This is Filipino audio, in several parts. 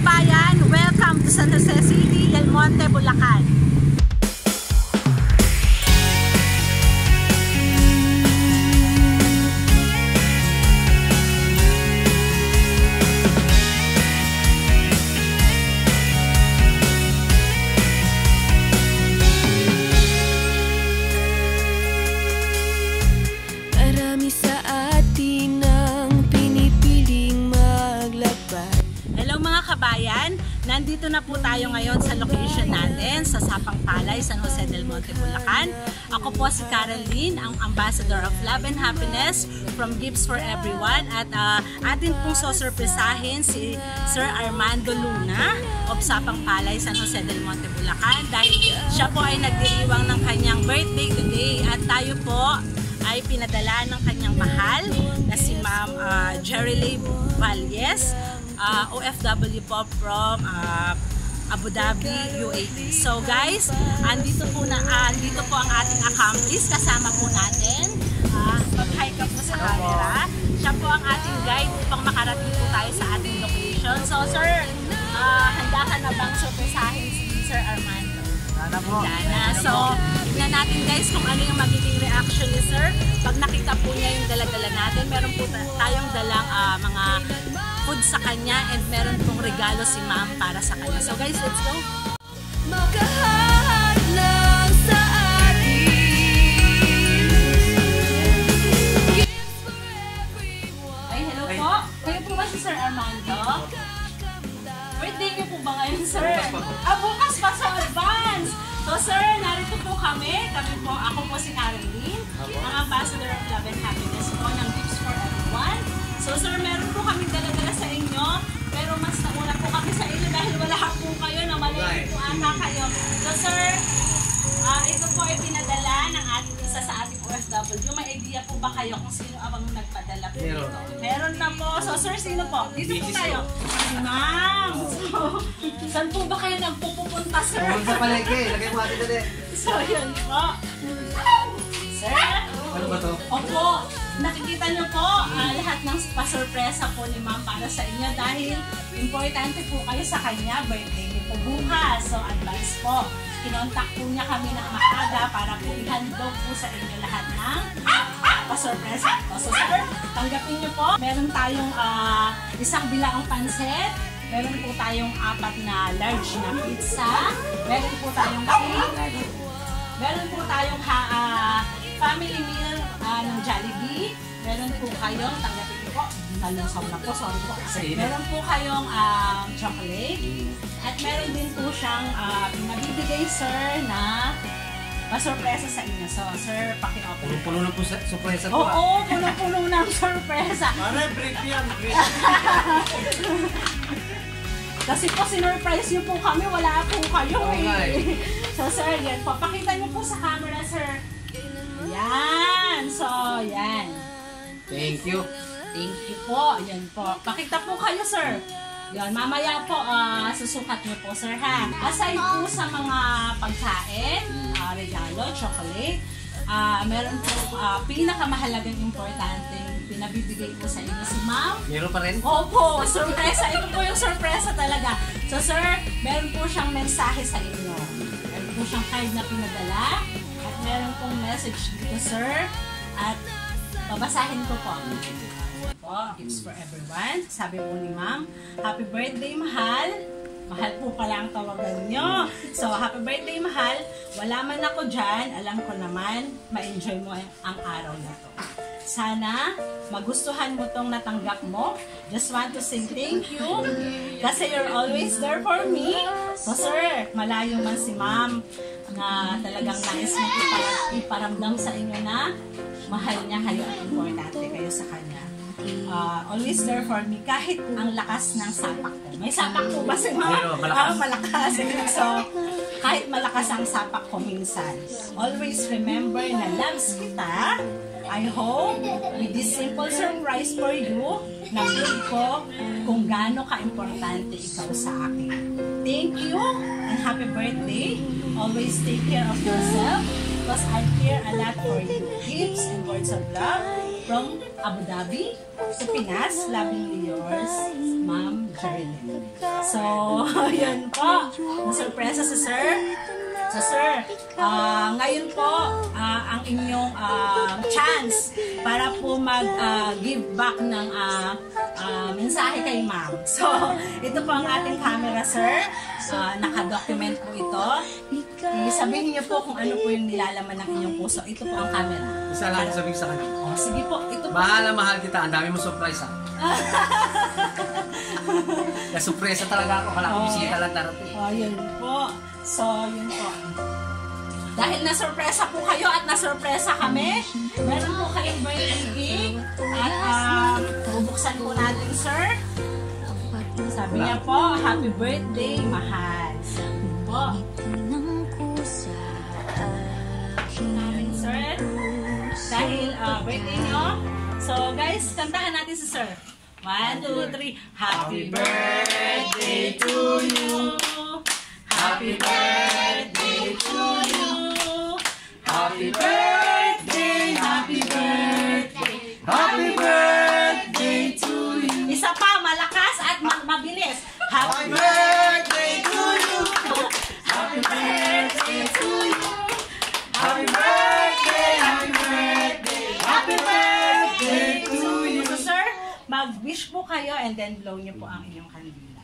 kabayan, welcome to San Jose City, Del Monte, Bulacan. Marami sa atin ang pinipiling maglakbay. Hello mga kabayan, nandito na po tayo ngayon sa location natin sa Sapang Palay, San Jose del Monte, Bulacan. Ako po si Jerileearman, ang Ambassador of Love and Happiness from Gifts for Everyone, at atin pong sosurpresahin si Sir Armando Luna of Sapang Palay, San Jose del Monte, Bulacan, dahil siya po ay nagdiriwang ng kanyang birthday today, at tayo po ay pinadala ng kanyang mahal na si Ma'am Jerileearman Lavarias, OFW po from Abu Dhabi, UAE. So guys, andito po ang ating accomplice. Kasama po natin. Mag-hi ka po sa camera. Siya po ang ating guide upang makarating po tayo sa ating location. So sir, handa ka na bang surpresahin si Sir Armando? Sana po. So, tignan natin guys kung ano yung magiging reaction ni Sir. Pag nakita po niya yung dala-dala natin, meron po tayong dalang mga food sa kanya, and meron pong regalo si Ma'am para sa kanya. So guys, let's go! Makahat lang sa atin. Gifts for everyone. Ay, hello po! Kayo po ba si Sir Armando? Birthday niyo po ba ngayon, Sir? Bukas pa sa advance! So sir, narito po kami. Ako po si Jerileearman, ang Ambassador of Love and Happiness po ng Gifts for Everyone. So sir, meron po kami dala-dala sa inyo, pero mas nauna po kami sa inyo dahil wala po kayo, na maliit po ata kayo. So sir, ito po ay pinadala ng isa sa ating OFW. May idea po ba kayo kung sino ang nagpadala po dito? Meron na po. So sir, sino po? Dito po tayo. Ma'am! So, saan po ba kayo nagpupunta, sir? Sa palengke, lagay mo atin dali. So yun po. Sir? Ano ba to? Opo, nakikita niyo po lahat ng pasurpresa po ni Ma'am para sa inyo, dahil importante po kayo sa kanya. Birthday niyo po bukas. So advance po. Kinontak po niya kami ng maaga para po ihandog po sa inyo lahat ng pasurpresa. So sir, tanggapin niyo po. Meron tayong isang bilaang pansit. Meron po tayong 4 na large na pizza. Meron po tayong cake. Meron po tayong family meal ng Jollibee. Meron po kayong, tanggapin niyo po, nalusaw na po, sorry po. Meron po kayong chocolate. At meron din po siyang pinabibigay, sir, na pasurpresa sa inyo. So, sir, paki-open. Puno-puno na po sa surpresa ko. Oo, puno-puno ng surpresa. Para brief yan, brief. Kasi po, sinurprise niyo po kami, wala po kayo eh. So, sir, yan po. Pakita niyo po sa camera, sir. Yan. So, yan. Thank you. Thank you po. Yan po. Pakita po kayo, sir. Yan. Mamaya po, susukat niyo po, sir, ha. Aside po sa mga pagkain, regalo, chocolate, meron po pinakamahalagang importanteng pinabibigay po sa inyo si Ma'am. Meron pa rin? Opo, surpresa. Ito po yung surpresa talaga. So sir, meron po siyang mensahe sa inyo. Meron po siyang card na pinadala. At meron pong message dito, sir. At babasahin ko po. Gifts for Everyone. Sabi po ni Ma'am, happy birthday, mahal. Mahal po pala ang tawagan nyo. So, happy birthday, mahal. Wala man ako dyan, alam ko naman, ma-enjoy mo ang araw na to. Sana, magustuhan mo tong natanggap mo. Just want to say thank you. Kasi you're always there for me. So, sir, malayo man si Ma'am na talagang nais mo iparamdam sa inyo na mahal niya kayo at importante kayo sa kanya. Always there for me kahit ang lakas ng sapak ko. May sapak po ba si Ma'am? Malakas. So, kahit malakas ang sapak ko minsan, always remember na loves kita. I hope with this simple surprise for you, na-feel ko kung gaano ka-importante ikaw sa akin. Thank you and happy birthday. Always take care of yourself because I care a lot for you. Gifts and words of love. from Abu Dhabi to Pinas. Lovingly yours, Ma'am Jerileearman. So, yun po. Nasurpresa si Sir. So, Sir, ngayon po, ang inyong chance para po mag-give back ng mensahe kay Ma'am. So, ito po ang ating camera, Sir. Naka-document po ito. Sabihin niyo po kung ano po yung nilalaman ng inyong puso. Ito po ang camera. Isa lang sabihin sa kanya. Sige po, ito po. Mahal na mahal kita. Ang dami mo surprise ha. Surpresa talaga ako. Kala ko bisita lang darating. Yun po. So, yun po. Dahil na-surpresa po kayo at na-surpresa kami, meron po kayong birthday at bubuksan po natin, Sir. Sabi niya po, happy birthday, mahal. Sabi po. Sir, dahil birthday nyo. So, guys, kantahan natin si Sir. 1, 2, 3. Happy birthday to you. Happy birthday to you. Happy birthday, happy birthday. Happy birthday to you. Isa pa, malakas at mabilis. Happy birthday to you. Happy birthday to you. Happy birthday, happy birthday. Happy birthday to you. So, sir, mag-wish po kayo and then blow niyo po ang inyong kandila.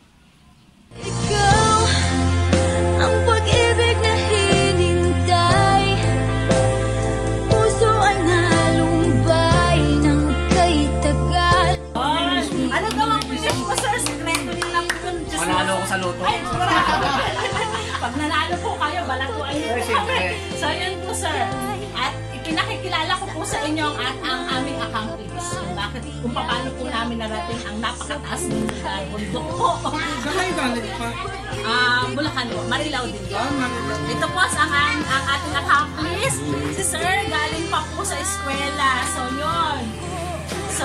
Ikaw ang pag-ibig na hinintay. Puso ay nalumbay ng kay tagal. Ano daw ang wish mo, sir? Sekreto nyo na po yun. Manalo ako sa loto. Ay, pag nanalo po kayo, balatuan niyo po kami. So, yun po, sir. At ipinakikilala ko po sa inyo ang aming accomplice. Kung paano po namin narating ang napakataas ng bundok po. Saan kayo galing pa? Bulacan po. Marilao din po. Ito po ang ating accomplice. Si sir, galing pa po sa eskwela. So, yun. So,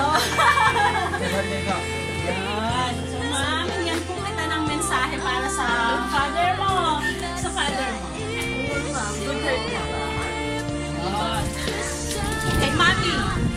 yan. So, ma'am, yan po kita ng mensahe para sa father mo. Sa father mo. Good heart mo. Kay mami.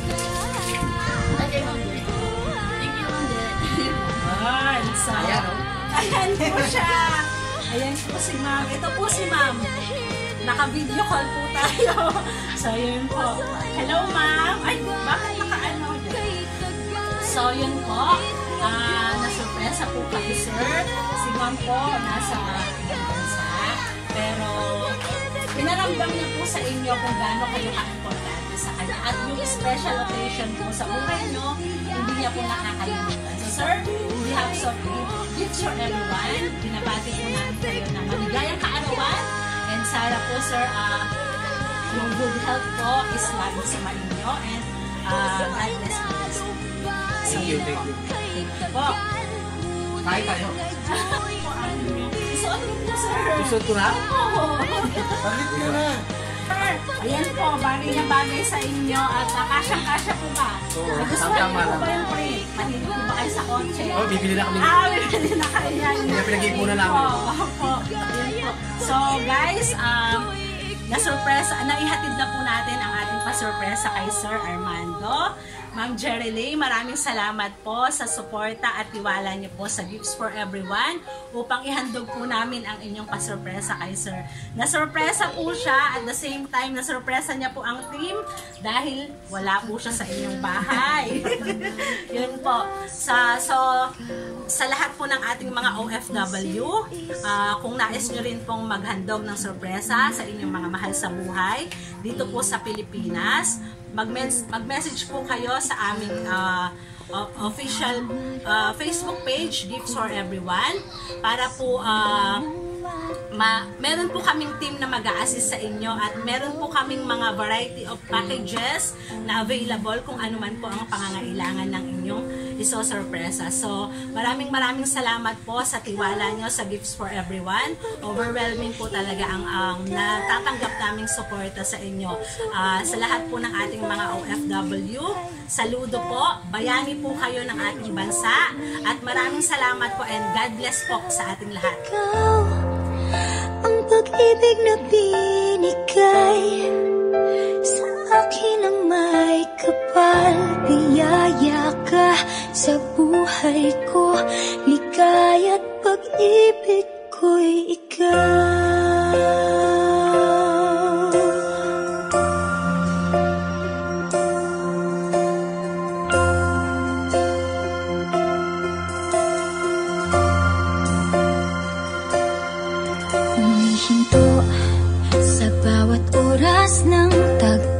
So, ayan po siya. Ayan po si ma'am. Ito po si ma'am. Naka-video call po tayo. So, yun po. Hello, ma'am. Ay, bakit naka-ano? So, yun po. Nasurpresa po kayo, sir. Si ma'am po, nasa ibang bansa. Pero, pinaramdam niya po sa inyo kung gaano kayo ka-importante sa kanya. At yung special occasion po sa buhay nyo, hindi niya po nakakalimutan. So, sir, we have some gifts for everyone. Binabati po namin kayo ng maligayang kaarawan. And sana po, sir, yung good health po is lagi sa malinyo. And God bless you. Thank you, thank you. Thank you po. Kain tayo. Isuot mo po, sir. Isuot ko na? Oo. Bakit ko na? Sir, ayan po, bagay na bagay sa inyo at kasyang-kasya po ba? Oo, Nagustuhan niyo tama po ba lang. yung print? Mahilig po ba kayo sa kotse? Oh, bibili na kami. Bibili na kayo yan. Hindi pinag-iipunan namin. Opo. Yan po. So, guys, naihatid na po natin ang ating pa-surpresa kay Sir Armando. Ma'am Jerilee, maraming salamat po sa suporta at tiwala niyo po sa Gifts for Everyone upang ihandog po namin ang inyong pasurpresa kay Sir. Nasurpresa po siya at the same time nasurpresa niya po ang team dahil wala po siya sa inyong bahay. Yun po. Sa lahat po ng ating mga OFW, kung nais nyo rin pong maghandog ng sorpresa sa inyong mga mahal sa buhay dito po sa Pilipinas, mag-message po kayo sa aming official Facebook page, Gifts for Everyone, para po meron po kaming team na mag-a-assist sa inyo at meron po kaming mga variety of packages na available kung ano man po ang pangangailangan ng inyong iso-sorpresa. So, maraming salamat po sa tiwala nyo sa Gifts for Everyone. Overwhelming po talaga ang natatanggap naming suporta sa inyo. Sa lahat po ng ating mga OFW, saludo po, bayani po kayo ng ating bansa at maraming salamat po and God bless po sa ating lahat. Ikaw ang pag-ibig na binigay sa akin ang may kapal, biyaya ka sa buhay ko. Ligaya't pag-ibig ko'y ikaw. Humihinto sa bawat oras ng tag